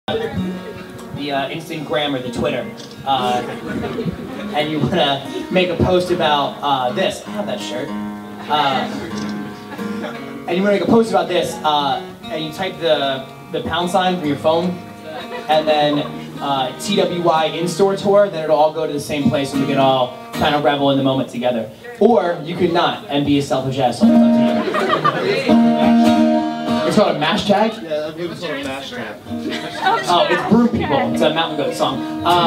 the Instagram or the Twitter, and you want to make a post about this. I have that shirt. And you want to make a post about this, and you type the pound sign from your phone, and then TWY in-store tour, then it'll all go to the same place and we can all kind of revel in the moment together. Or you could not and be a selfish asshole. It's up to you. It's called a mash tag? Yeah, I believe it's called a mash tag. Oh, it's Brew People. It's a Mountain Goat song.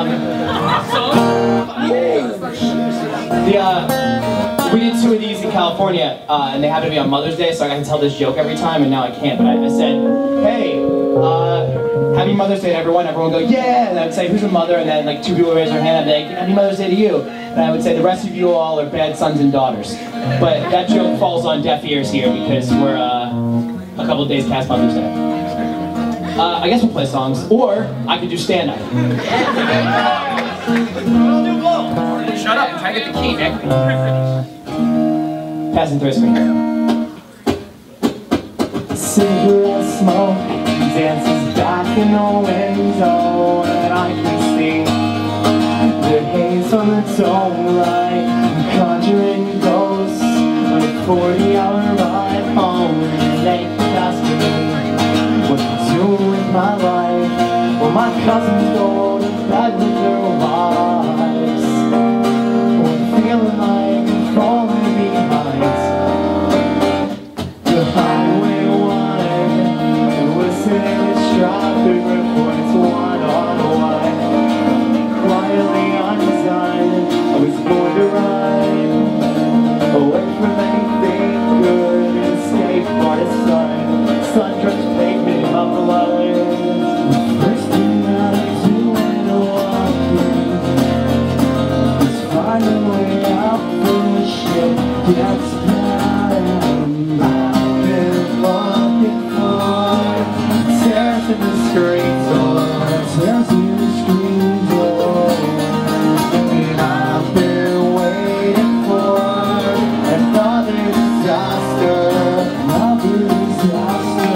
We did 2 of these in California, and they happened to be on Mother's Day, so I got to tell this joke every time, and now I can't. But I said, hey, happy Mother's Day to everyone. Everyone would go, yeah, and I would say, who's a mother? And then like 2 people would raise their hand, and I'd be like, happy Mother's Day to you. And I would say, the rest of you all are bad sons and daughters. But that joke falls on deaf ears here because we're a couple of days past Mother's Day. I guess we'll play songs, or I could do stand-up. Shut up and try to get the key, Nick. Passing through a screen. Cigarette smoke dances back in the window, and I can see the haze on the dome light, conjuring ghosts on a 40-hour ride home. They asked me what to do with my life. Well, my cousins go to bed with their wives. Well, feeling like I'm falling behind. The highway wide, and listening to traffic reports one-on-one. Quietly on design, I was born to ride away from anything good and escape by the sun. Sun-drenched pavement of the light. First thing that I do when I walk in is find a way out from the shit that's bad. I've been looking for tears in the screen door, tears in the screen door, and I've been waiting for another disaster, another disaster.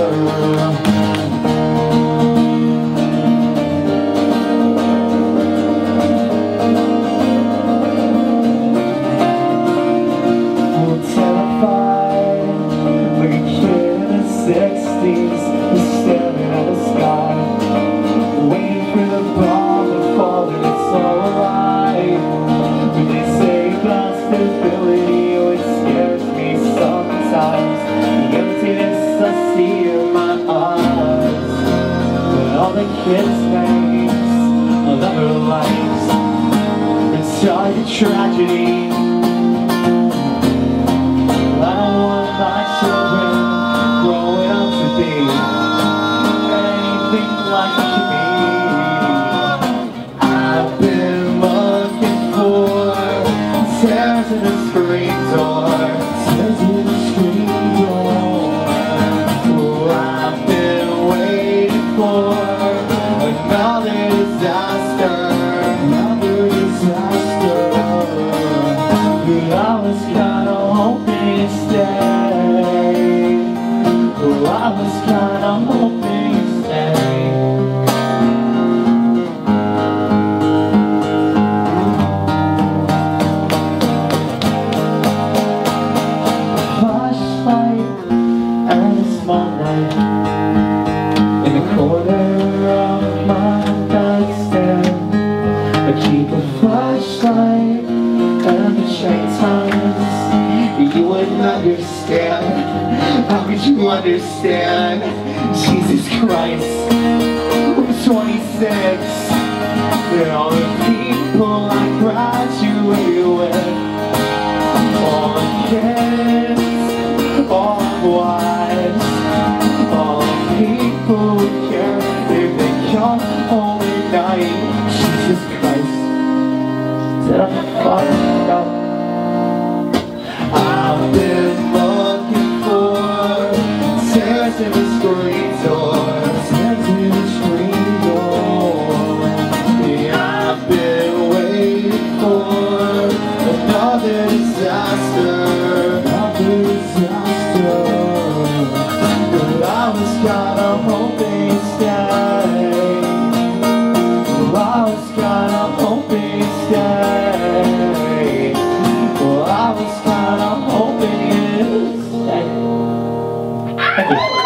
Kids' names of other lives inside the tragedy. I don't want my children growing up to be anything like me. I've been looking for tears in the screen door, tears in the screen door. Oh, I've been waiting for another disaster, another disaster. But I was kinda hoping you'd stay. Oh, I was kinda hoping you'd stay. A flashlight and a small light in the corner of my nightstand. I keep a flashlight and the train times. You wouldn't understand. How could you understand? Jesus Christ, I'm 26, and all the people I graduated with, all the kids, all the wives, all the people who care if they come home at night. Jesus Christ, did I fuck up? I've been looking for tears in the screen door, tears in the screen door. Yeah, I've been waiting for another disaster, another disaster. But I was kinda hoping instead. Thank you.